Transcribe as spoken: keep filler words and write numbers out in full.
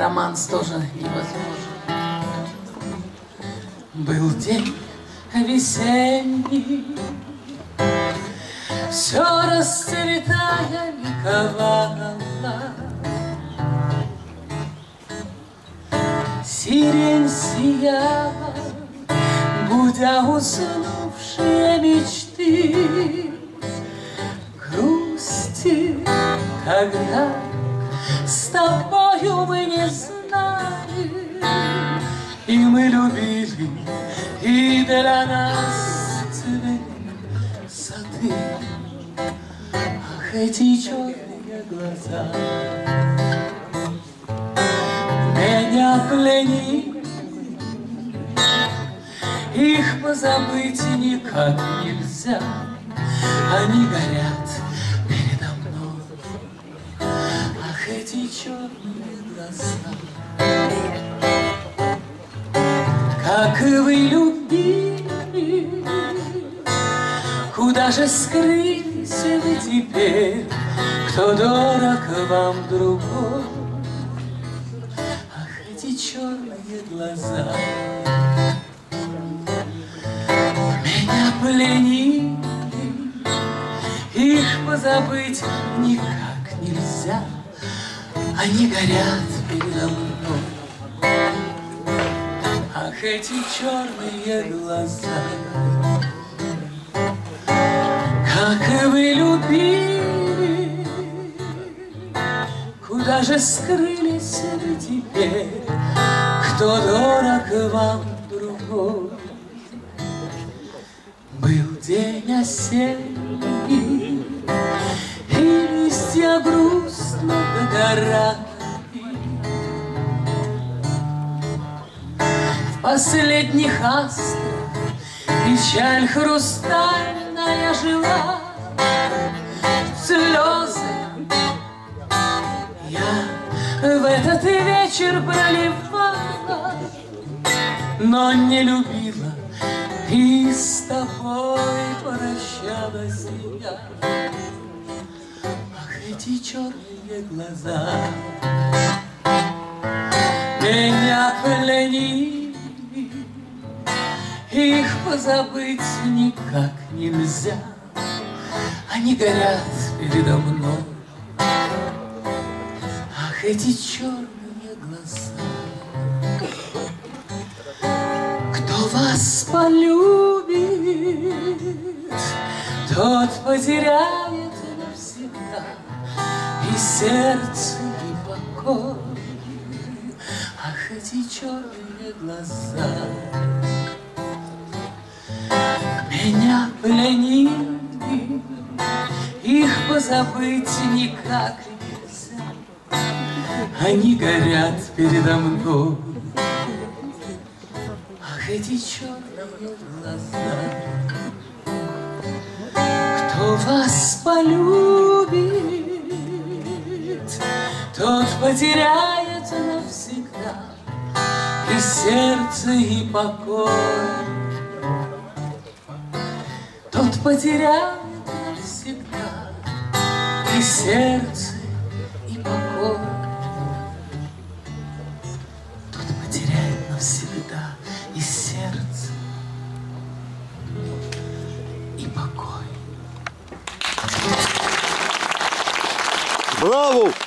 романс тоже невозможен. Был день весенний, все расцветая ликовало. Сирень сияла, будя уснувшие мечты. Грусти тогда с тобою мы не знали, и мы любили, и для нас цвели сады. Ах, эти черные глаза меня пленили, их позабыть никак нельзя. Они горят передо мной, ах, эти черные глаза. Как вы любили, куда же скрылись вы теперь, кто дорог вам другой? Ах, эти черные глаза меня пленили, их позабыть никак нельзя. Они горят передо мной, ах, эти черные глаза. Как вы любили, куда же скрылись вы теперь, кто дорог вам другой? Был день осенний, и листья грустно догорали. В последних астрах печаль хрустальная жила. Слезы я в этот вечер проливала, но не любила, и с тобой прощалась я. Ах, эти черные глаза меня пленили, их позабыть никак нельзя. Они горят передо мной, ах, эти черные глаза. Кто вас полюбит, тот потеряет навсегда и сердце, и покой. Ах, эти черные глаза меня пленили, их позабыть никак нельзя. Они горят передо мной, ах, эти черные глаза. Кто вас полюбит, тот потеряет навсегда и сердце, и покой. Тот потеряет навсегда и сердце, и покой. Тот потеряет навсегда и сердце, и покой. Браво!